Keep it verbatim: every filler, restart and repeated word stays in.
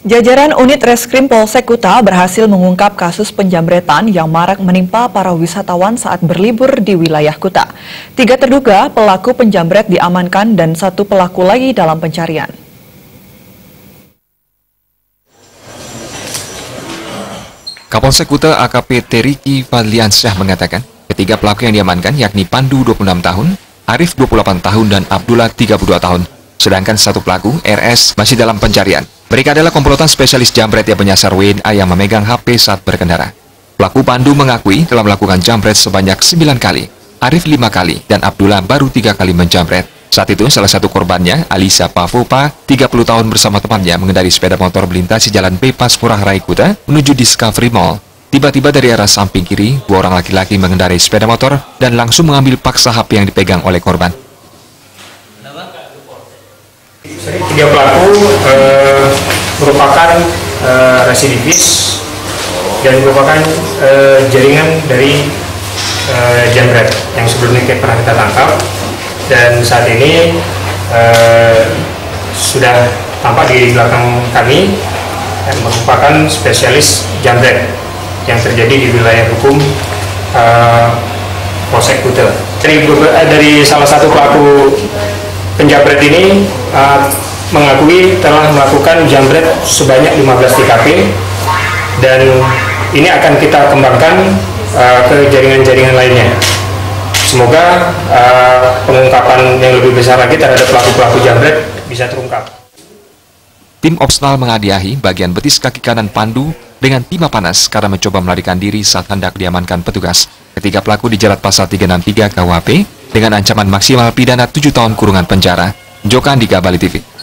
Jajaran unit Reskrim Polsek Kuta berhasil mengungkap kasus penjamretan yang marak menimpa para wisatawan saat berlibur di wilayah Kuta. Tiga terduga pelaku penjamret diamankan dan satu pelaku lagi dalam pencarian. Kapolsek Kuta A K P Teriki Fadliansyah mengatakan, ketiga pelaku yang diamankan yakni Pandu dua puluh enam tahun, Arif dua puluh delapan tahun, dan Abdullah tiga puluh dua tahun. Sedangkan satu pelaku, R S, masih dalam pencarian. Mereka adalah komplotan spesialis jambret yang menyasar W N A yang memegang H P saat berkendara. Pelaku Pandu mengakui telah melakukan jambret sebanyak sembilan kali, Arif lima kali, dan Abdullah baru tiga kali menjambret. Saat itu, salah satu korbannya, Alisa Pavopa, tiga puluh tahun bersama temannya mengendarai sepeda motor melintasi jalan Bebas Murah Rai Kuta menuju Discovery Mall. Tiba-tiba dari arah samping kiri, dua orang laki-laki mengendarai sepeda motor dan langsung mengambil paksa H P yang dipegang oleh korban. Tiga pelaku eh, merupakan eh, residivis dan merupakan eh, jaringan dari eh, jambret yang sebelumnya kita pernah kita tangkap, dan saat ini eh, sudah tampak di belakang kami yang merupakan spesialis jambret yang terjadi di wilayah hukum eh, Polsek Kuta. Dari, dari salah satu pelaku penjambret ini uh, mengakui telah melakukan jambret sebanyak lima belas T K P, dan ini akan kita kembangkan uh, ke jaringan-jaringan lainnya. Semoga uh, pengungkapan yang lebih besar lagi terhadap pelaku-pelaku jambret bisa terungkap. Tim Opsnal menghadiahi bagian betis kaki kanan Pandu dengan timah panas karena mencoba melarikan diri saat hendak diamankan petugas. Ketiga pelaku dijerat pasal tiga enam tiga K U H P dengan ancaman maksimal pidana tujuh tahun kurungan penjara. Joko Andika, Bali T V.